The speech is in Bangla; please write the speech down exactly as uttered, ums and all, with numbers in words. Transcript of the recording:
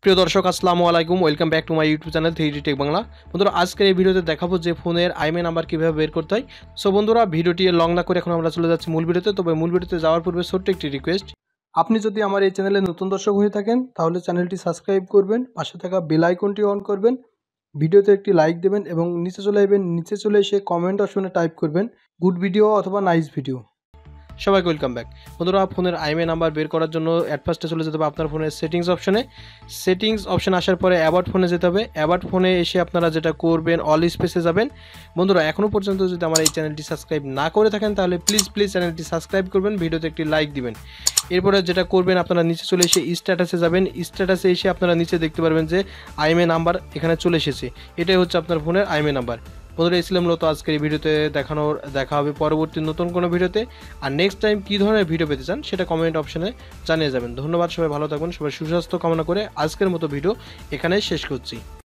প্রিয় দর্শক আসসালামু আলাইকুম, welcome back to my YouTube channel three D tech Bangla. বন্ধুরা, আজকের এই ভিডিওতে দেখাবো যে ফোনের আইএমইআই নাম্বার কীভাবে বের করতে হয়। সো বন্ধুরা, ভিডিওটি লং না করে এখন আমরা চলে যাচ্ছি মূল ভিডিওতে। তবে মূল ভিডিওতে যাওয়ার পূর্বে ছোট্ট একটি রিকোয়েস্ট, আপনি যদি আমার এই চ্যানেলে নতুন দর্শক হয়ে থাকেন তাহলে চ্যানেলটি সাবস্ক্রাইব করবেন, পাশে থাকা বেল আইকনটি অন করবেন, ভিডিওতে একটি লাইক দেবেন এবং নিচে চলে আসবেন। নিচে চলে এসে কমেন্ট অপশনে টাইপ করবেন গুড ভিডিও অথবা নাইস ভিডিও। সবাইকে ওয়েলকাম ব্যাক। বন্ধুরা, ফোনের আইএমইআই নাম্বার বের করার জন্য অ্যাট ফার্স্টে চলে যেতে হবে আপনার ফোনের সেটিংস অপশনে। সেটিংস অপশন আসার পরে অ্যাবাউট ফোনে যেতে হবে। অ্যাবাউট ফোনে এসে আপনারা যেটা করবেন, অল স্পেসে যাবেন। বন্ধুরা, এখনও পর্যন্ত যদি আমার এই চ্যানেলটি সাবস্ক্রাইব না করে থাকেন তাহলে প্লিজ প্লিজ চ্যানেলটি সাবস্ক্রাইব করবেন, ভিডিওতে একটি লাইক দিবেন। এরপরে যেটা করবেন, আপনারা নিচে চলে এসে স্ট্যাটাসে যাবেন। স্ট্যাটাসে এসে আপনারা নিচে দেখতে পারবেন যে আইএমইআই নাম্বার এখানে চলে এসেছে। এটাই হচ্ছে আপনার ফোনের আইএমইআই নাম্বার। বন্ধুরা, এই ছিল মূলত আজকের এই ভিডিওতে দেখানোর। দেখা হবে পরবর্তী নতুন কোনো ভিডিওতে। আর নেক্সট টাইম কী ধরনের ভিডিও পেতে চান সেটা কমেন্ট অপশনে জানিয়ে যাবেন। ধন্যবাদ, সবাই ভালো থাকবেন, সবাই সুস্বাস্থ্য কামনা করে আজকের মতো ভিডিও এখানেই শেষ করছি।